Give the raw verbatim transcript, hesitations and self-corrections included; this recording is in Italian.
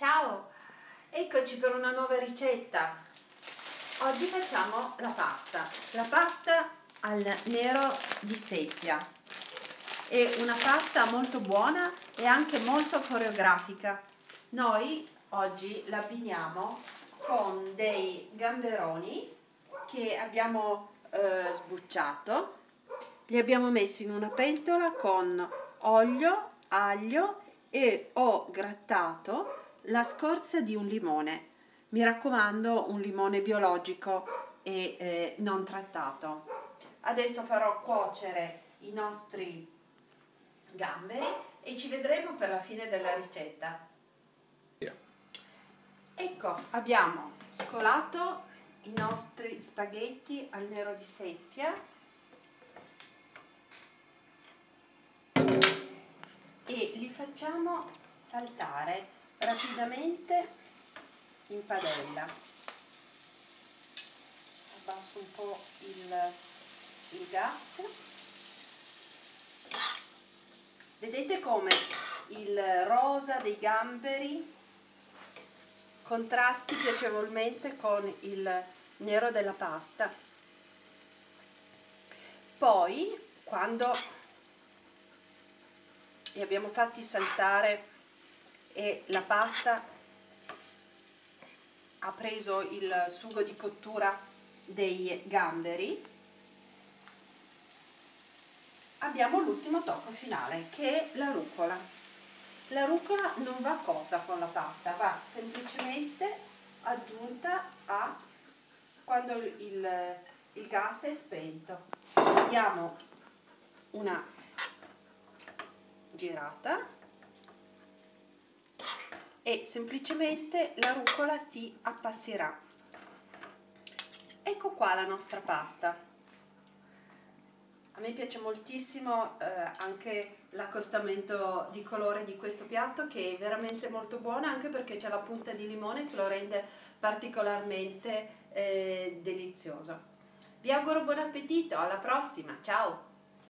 Ciao, eccoci per una nuova ricetta. Oggi facciamo la pasta, la pasta al nero di seppia. È una pasta molto buona e anche molto coreografica. Noi oggi la abbiniamo con dei gamberoni che abbiamo eh, sbucciato. Li abbiamo messi in una pentola con olio, aglio e ho grattato la scorza di un limone. Mi raccomando, un limone biologico e eh, non trattato. Adesso farò cuocere i nostri gamberi e ci vedremo per la fine della ricetta. Yeah. Ecco, abbiamo scolato i nostri spaghetti al nero di seppia e li facciamo saltare rapidamente in padella. Abbasso un po' il, il gas. Vedete come il rosa dei gamberi contrasti piacevolmente con il nero della pasta. Poi, quando li abbiamo fatti saltare e la pasta ha preso il sugo di cottura dei gamberi, abbiamo l'ultimo tocco finale, che è la rucola. La rucola non va cotta con la pasta, va semplicemente aggiunta a quando il, il gas è spento. Diamo una girata e semplicemente la rucola si appasserà. Ecco qua la nostra pasta. A me piace moltissimo eh, anche l'accostamento di colore di questo piatto, che è veramente molto buono, anche perché c'è la punta di limone che lo rende particolarmente eh, delizioso. Vi auguro buon appetito, alla prossima, ciao!